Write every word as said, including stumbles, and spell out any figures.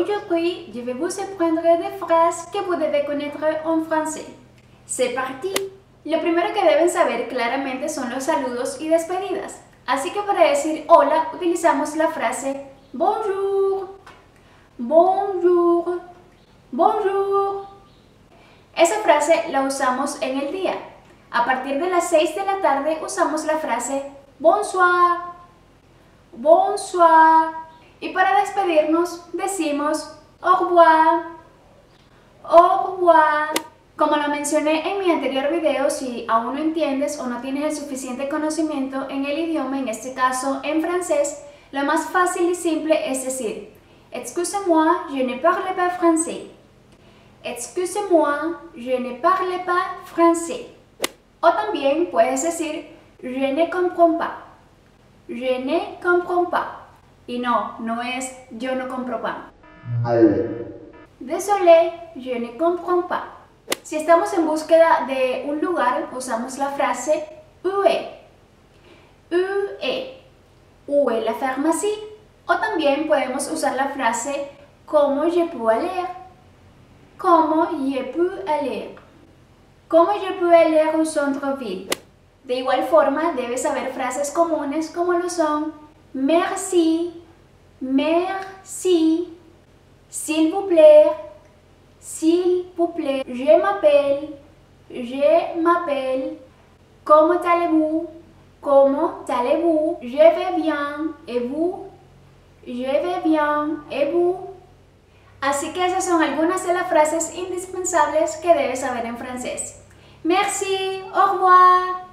Aujourd'hui, je vais vous apprendre des phrases que vous devez connaître en français. C'est parti. Lo primero que deben saber claramente son los saludos y despedidas. Así que para decir hola utilizamos la frase bonjour, bonjour, bonjour. Esa frase la usamos en el día. A partir de las seis de la tarde usamos la frase bonsoir, bonsoir. Y para despedirnos decimos au revoir, au revoir. Como lo mencioné en mi anterior video, si aún no entiendes o no tienes el suficiente conocimiento en el idioma, en este caso en francés, lo más fácil y simple es decir excusez-moi, je ne parle pas français. Excusez-moi, je ne parle pas français. O también puedes decir je ne comprends pas. Je ne comprends pas. Y no, no es yo no compro pan. Désolé, je ne comprends pas. Si estamos en búsqueda de un lugar, usamos la frase où est. Où est. Où est la pharmacie. O también podemos usar la frase comment je peux aller. Comment je peux aller. Comment je peux aller au centre-ville. De igual forma, debes saber frases comunes como lo son merci, merci, s'il vous plaît, s'il vous plaît, je m'appelle, je m'appelle, comment allez-vous, comment allez-vous, je vais bien, et vous, je vais bien, et vous. Así que esas son algunas de las frases indispensables que debes saber en francés. Merci, au revoir.